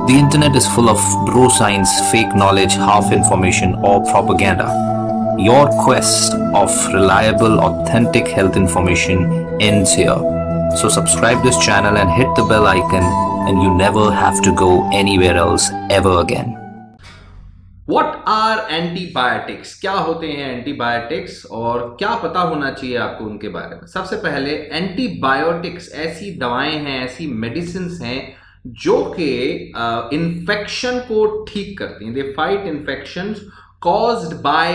The internet is full of bro science, fake knowledge, half information, or propaganda. Your quest of reliable, authentic health information ends here. So subscribe this channel and hit the bell icon, and you never have to go anywhere else ever again. What are antibiotics? क्या होते हैं antibiotics और क्या पता होना चाहिए आपको उनके बारे में? सबसे पहले एंटीबायोटिक्स ऐसी दवाएं हैं, ऐसी मेडिसिन हैं जो कि इन्फेक्शन को ठीक करती हैं। They fight infections caused by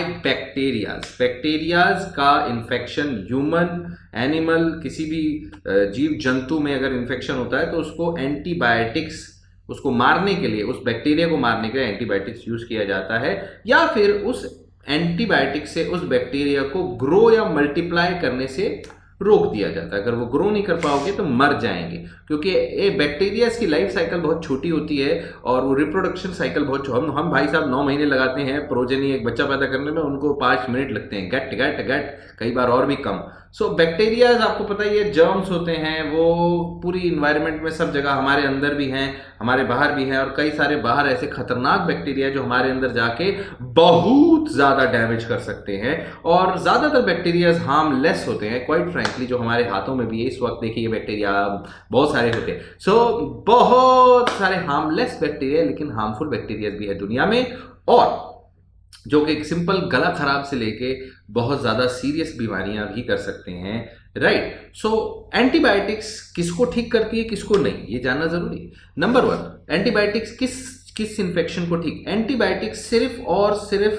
bacterias का इन्फेक्शन, ह्यूमन, एनिमल, किसी भी जीव जंतु में अगर इन्फेक्शन होता है तो उसको एंटीबायोटिक्स, उसको मारने के लिए, उस बैक्टीरिया को मारने के लिए एंटीबायोटिक्स यूज किया जाता है, या फिर उस एंटीबायोटिक से उस बैक्टीरिया को ग्रो या मल्टीप्लाई करने से रोक दिया जाता है। अगर वो ग्रो नहीं कर पाओगे तो मर जाएंगे, क्योंकि ये बैक्टीरिया की लाइफ साइकिल बहुत छोटी होती है और वो रिप्रोडक्शन साइकिल बहुत हम भाई साहब 9 महीने लगाते हैं प्रोजेनी, एक बच्चा पैदा करने में, उनको 5 मिनट लगते हैं, गट गट गट, कई बार और भी कम। सो बैक्टीरियाज आपको पता ही है, जर्म्स होते हैं, वो पूरी इन्वायरमेंट में सब जगह, हमारे अंदर भी हैं, हमारे बाहर भी हैं, और कई सारे बाहर ऐसे खतरनाक बैक्टीरिया जो हमारे अंदर जाके बहुत ज्यादा डैमेज कर सकते हैं। और ज्यादातर बैक्टीरियाज हार्मलेस होते हैं, क्वाइट फ्रैंकली, जो हमारे हाथों में भी है इस वक्त, देखिए बैक्टीरिया बहुत सारे होते हैं। सो बहुत सारे हार्मलेस बैक्टीरिया, लेकिन हार्मफुल बैक्टीरिया भी है दुनिया में, और जो कि एक सिंपल गला खराब से लेके बहुत ज्यादा सीरियस बीमारियां भी कर सकते हैं, राइट? सो एंटीबायोटिक्स किसको ठीक करती है, किसको नहीं, ये जानना जरूरी है। नंबर 1, एंटीबायोटिक्स किस इन्फेक्शन को ठीक? एंटीबायोटिक्स सिर्फ और सिर्फ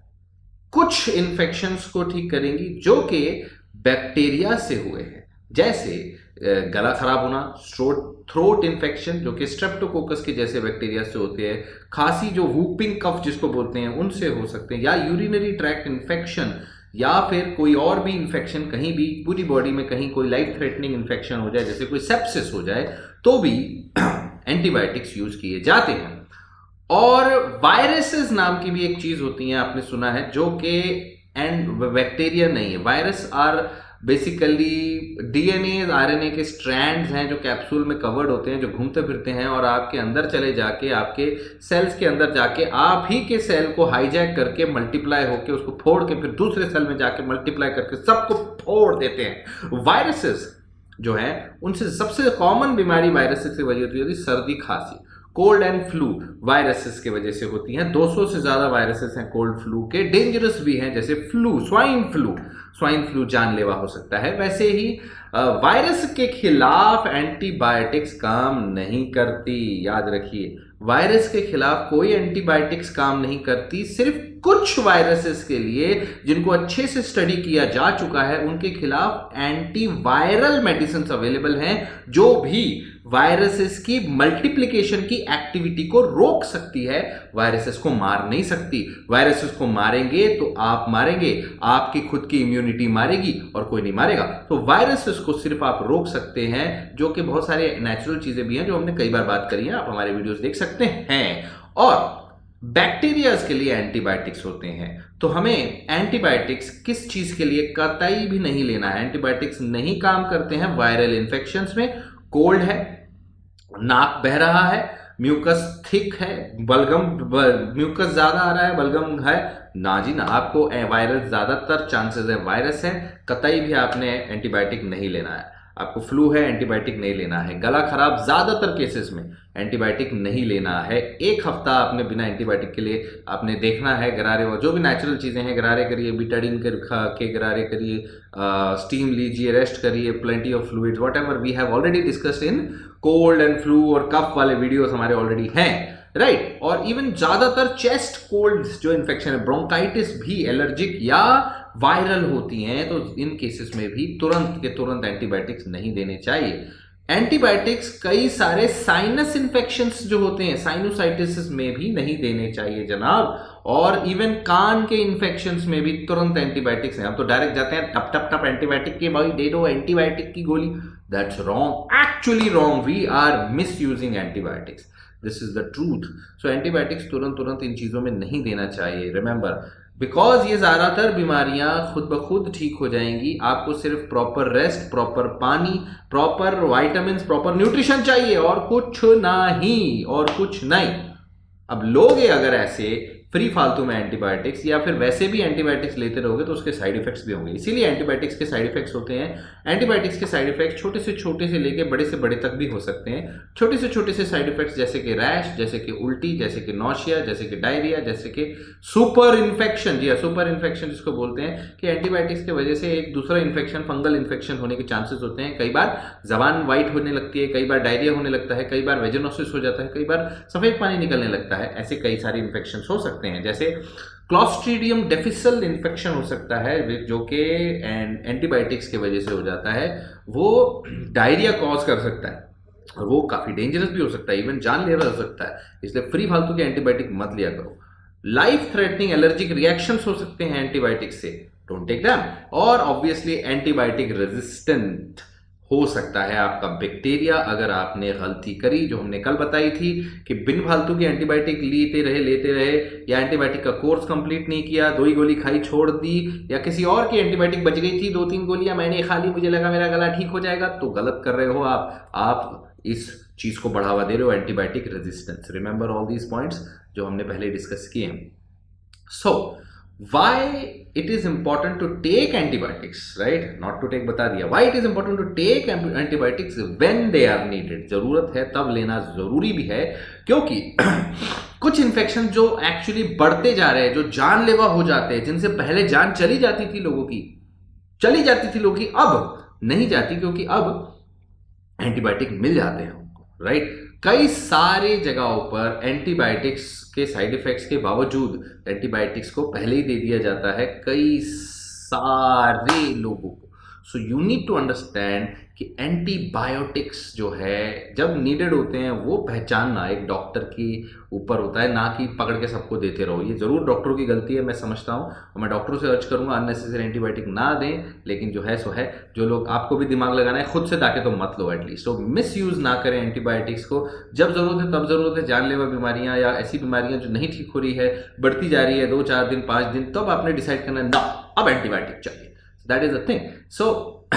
कुछ इन्फेक्शंस को ठीक करेंगी जो कि बैक्टीरिया से हुए हैं, जैसे गला खराब होना, थ्रोट इन्फेक्शन जो कि स्ट्रेप्टोकोकस के जैसे बैक्टीरिया से होते हैं, खांसी जो वूपिंग कफ जिसको बोलते हैं उनसे हो सकते हैं, या यूरिनरी ट्रैक्ट इन्फेक्शन, या फिर कोई और भी इन्फेक्शन, कहीं भी पूरी बॉडी में कहीं कोई लाइफ थ्रेटनिंग इन्फेक्शन हो जाए, जैसे कोई सेप्सिस हो जाए, तो भी एंटीबायोटिक्स यूज किए जाते हैं। और वायरसेस नाम की भी एक चीज होती है, आपने सुना है, जो कि बैक्टीरिया नहीं है। Virus are basically DNA, RNA के स्ट्रैंड्स हैं जो कैप्सूल में कवर्ड होते हैं, जो घूमते फिरते हैं और आपके अंदर चले जाके, आपके सेल्स के अंदर जाके, आप ही के सेल को हाईजैक करके मल्टीप्लाई होके उसको फोड़ के फिर दूसरे सेल में जाके मल्टीप्लाई करके सबको फोड़ देते हैं। वायरसेस जो है, उनसे सबसे कॉमन बीमारी वायरसेस से वजह होती है सर्दी खांसी, कोल्ड एंड फ्लू वायरसेस की वजह से होती हैं। 200 से ज्यादा वायरसेस हैं कोल्ड फ्लू के, डेंजरस भी हैं, जैसे फ्लू, स्वाइन फ्लू जानलेवा हो सकता है। वैसे ही वायरस के खिलाफ एंटीबायोटिक्स काम नहीं करती, याद रखिए, वायरस के खिलाफ कोई एंटीबायोटिक्स काम नहीं करती। सिर्फ कुछ वायरसेस के लिए, जिनको अच्छे से स्टडी किया जा चुका है, उनके खिलाफ एंटीवायरल मेडिसिन अवेलेबल हैं, जो भी वायरसेस की मल्टीप्लिकेशन की एक्टिविटी को रोक सकती है, वायरसेस को मार नहीं सकती। वायरसेस को मारेंगे तो आप मारेंगे, आपकी खुद की इम्यूनिटी मारेगी और कोई नहीं मारेगा। तो वायरसेस को सिर्फ आप रोक सकते हैं, जो कि बहुत सारे नेचुरल चीजें भी हैं जो हमने कई बार बात करी है, आप हमारे वीडियोस देख सकते हैं। और बैक्टीरियाज के लिए एंटीबायोटिक्स होते हैं, तो हमें एंटीबायोटिक्स किस चीज के लिए कतई भी नहीं लेना है। एंटीबायोटिक्स नहीं काम करते हैं वायरल इंफेक्शंस में। कोल्ड है, नाक बह रहा है, म्यूकस थिक है, म्यूकस ज्यादा आ रहा है, बलगम है, ना जी ना, आपको वायरल ज्यादातर चांसेस है वायरस है, कतई भी आपने एंटीबायोटिक नहीं लेना है। आपको फ्लू है, एंटीबायोटिक नहीं लेना है। गला खराब ज्यादातर केसेस में एंटीबायोटिक नहीं लेना है। 1 हफ्ता आपने बिना एंटीबायोटिक के लिए आपने देखना है। गरारे और जो भी नेचुरल चीजें हैं, गरारे करिए, बिटाडीन के गरारे करिए, स्टीम लीजिए, रेस्ट करिए, plenty of fluids, whatever we have already discussed in cold and flu और कफ वाले वीडियोस हमारे ऑलरेडी हैं, राइट? और इवन ज्यादातर चेस्ट कोल्ड जो इन्फेक्शन है, ब्रोंकाइटिस भी एलर्जिक या वायरल होती हैं, तो इन केसेस में भी तुरंत के तुरंत एंटीबायोटिक्स नहीं देने चाहिए। एंटीबायोटिक्स कई सारे साइनस इन्फेक्शंस जो होते हैं, साइनोसाइटिस में भी नहीं देने चाहिए जनाब, और इवन कान के इन्फेक्शंस में भी तुरंत एंटीबायोटिक्स हैं। हम तो डायरेक्ट जाते हैं टप टप टप एंटीबायोटिक की, भाई दे दो एंटीबायोटिक की गोली। That's wrong, actually wrong. We are misusing antibiotics, this is the truth. So antibiotics तुरंत इन चीजों में नहीं देना चाहिए। रिमेंबर, बिकॉज ये ज्यादातर बीमारियां खुद ब खुद ठीक हो जाएंगी। आपको सिर्फ प्रॉपर रेस्ट, प्रॉपर पानी, प्रॉपर वाइटामिन, प्रॉपर न्यूट्रिशन चाहिए, और कुछ नहीं, और कुछ नहीं। अब लोगे अगर ऐसे फ्री फालतू में एंटीबायोटिक्स, या फिर वैसे भी एंटीबायोटिक्स लेते रहोगे, तो उसके साइड इफेक्ट्स भी होंगे। इसीलिए एंटीबायोटिक्स के साइड इफेक्ट्स होते हैं। एंटीबायोटिक्स के साइड इफेक्ट्स छोटे से लेके बड़े से बड़े तक भी हो सकते हैं। छोटे से साइड इफेक्ट्स जैसे कि रैश, जैसे कि उल्टी, जैसे कि नौशिया, जैसे कि डायरिया, जैसे कि सुपर इन्फेक्शन। जी हाँ, सुपर इन्फेक्शन जिसको बोलते हैं कि एंटीबायोटिक्स की वजह से एक दूसरा इन्फेक्शन, फंगल इन्फेक्शन होने के चांसेस होते हैं। कई बार जबान वाइट होने लगती है, कई बार डायरिया होने लगता है, कई बार वेजिनोसिस हो जाता है, कई बार सफेद पानी निकलने लगता है। ऐसे कई सारे इन्फेक्शन हो सकते हैं, जैसे क्लॉस्ट्रीडियम डिफिसिल इन्फेक्शन हो सकता है, जो कि एंटीबायोटिक्स की वजह से हो जाता है। वो डायरिया कॉज कर सकता है, और वो काफी डेंजरस भी हो सकता है, इवन जानलेवा हो सकता है। इसलिए फ्री फालतू के एंटीबायोटिक मत लिया करो। लाइफ थ्रेटनिंग एलर्जिक रिएक्शंस हो सकते हैं एंटीबायोटिक से, डोंट टेक दैम। और ऑब्वियसली एंटीबायोटिक रेजिस्टेंट हो सकता है आपका बैक्टीरिया, अगर आपने गलती करी जो हमने कल बताई थी कि बिन फालतू की एंटीबायोटिक लेते रहे, या एंटीबायोटिक का कोर्स कंप्लीट नहीं किया, 2 ही गोली खाई छोड़ दी, या किसी और की एंटीबायोटिक बच गई थी, 2-3 गोलियां मैंने खा ली, मुझे लगा मेरा गला ठीक हो जाएगा, तो गलत कर रहे हो आप इस चीज को बढ़ावा दे रहे हो, antibiotic resistance. Remember all these points जो हमने पहले डिस्कस किए हैं। सो why it is important to take antibiotics, right? Not to take बता दिया। Why it is important to take antibiotics when they are needed? जरूरत है तब लेना जरूरी भी है, क्योंकि कुछ इन्फेक्शन जो एक्चुअली बढ़ते जा रहे हैं, जो जानलेवा हो जाते हैं, जिनसे पहले जान चली जाती थी लोगों की, अब नहीं जाती, क्योंकि अब एंटीबायोटिक मिल जाते हैं उनको, राइट? कई सारे जगहों पर एंटीबायोटिक्स के साइड इफेक्ट्स के बावजूद एंटीबायोटिक्स को पहले ही दे दिया जाता है कई सारे लोगों को। So you need to understand कि एंटीबायोटिक्स जो है जब नीडेड होते हैं वो पहचानना एक डॉक्टर की ऊपर होता है, ना कि पकड़ के सबको देते रहो। ये जरूर डॉक्टरों की गलती है, मैं समझता हूँ, और मैं डॉक्टरों से अर्ज करूंगा अननेसेसरी एंटीबायोटिक ना दें, लेकिन जो है सो है। जो लोग, आपको भी दिमाग लगाना है, खुद से ताकि तो मत लो एटलीस्ट। तो मिस यूज ना करें एंटीबायोटिक्स को, जब जरूरत है तब जरूरत है। जानलेवा बीमारियां या ऐसी बीमारियां जो नहीं ठीक हो रही है, बढ़ती जा रही है 2-4 दिन 5 दिन, तब आपने डिसाइड करना ना अब एंटीबायोटिक चाहिए। That is a thing. So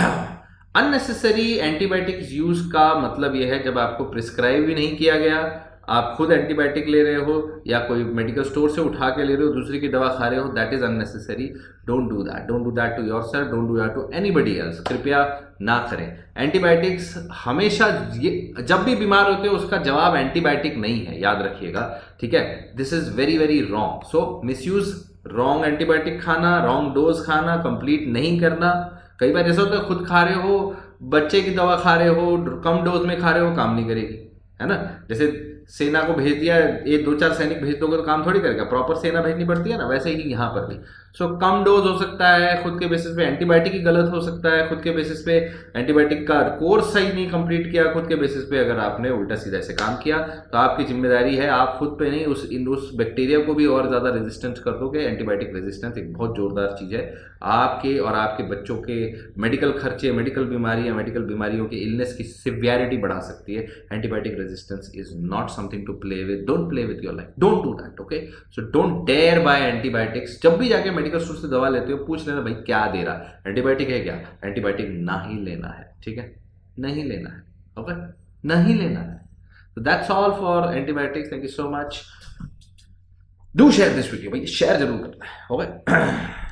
unnecessary antibiotics use का मतलब यह है जब आपको प्रिस्क्राइब भी नहीं किया गया, आप खुद एंटीबायोटिक ले रहे हो या कोई मेडिकल स्टोर से उठा के ले रहे हो, दूसरी की दवा खा रहे हो, that is unnecessary. Don't do that, don't do that to yourself, don't do that to anybody else. कृपया ना करें। एंटीबायोटिक्स हमेशा, जब भी बीमार होते हो उसका जवाब एंटीबायोटिक नहीं है, याद रखिएगा, ठीक है? This is very very wrong. So misuse, wrong antibiotic खाना, रॉन्ग डोज खाना, कंप्लीट नहीं करना। कई बार ऐसा होता है खुद खा रहे हो, बच्चे की दवा खा रहे हो, कम डोज में खा रहे हो, काम नहीं करेगी, है ना? जैसे सेना को भेज दिया, ये 2-4 सैनिक भेज दोगे तो काम थोड़ी करेगा, प्रॉपर सेना भेजनी पड़ती है ना, वैसे ही यहाँ पर भी। सो कम डोज हो सकता है, खुद के बेसिस पे एंटीबायोटिक ही गलत हो सकता है, खुद के बेसिस पे एंटीबायोटिक का कोर्स सही नहीं कंप्लीट किया, खुद के बेसिस पे अगर आपने उल्टा सीधा से काम किया तो आपकी जिम्मेदारी है, आप खुद पे नहीं, उस बैक्टीरिया को भी और ज्यादा रेजिस्टेंट कर दोगे। एंटीबायोटिक रेजिस्टेंस एक बहुत जोरदार चीज है, आपके और आपके बच्चों के मेडिकल खर्चे, मेडिकल बीमारियों की इलनेस की सिवियरिटी बढ़ा सकती है। Antibiotic resistance is not something to play with, don't play with your life, don't do that, okay? So don't dare buy antibiotics. जब भी जाके मेडिकल स्टोर से दवा लेते हो पूछ लेना भाई क्या दे रहा है, एंटीबायोटिक है क्या? एंटीबायोटिक ना ही लेना है, ठीक है? नहीं लेना है, ओके? नहीं लेना है। So that's all for antibiotics. Thank you so much. Do share this video भाई, शेयर जरूर करना है, ओके?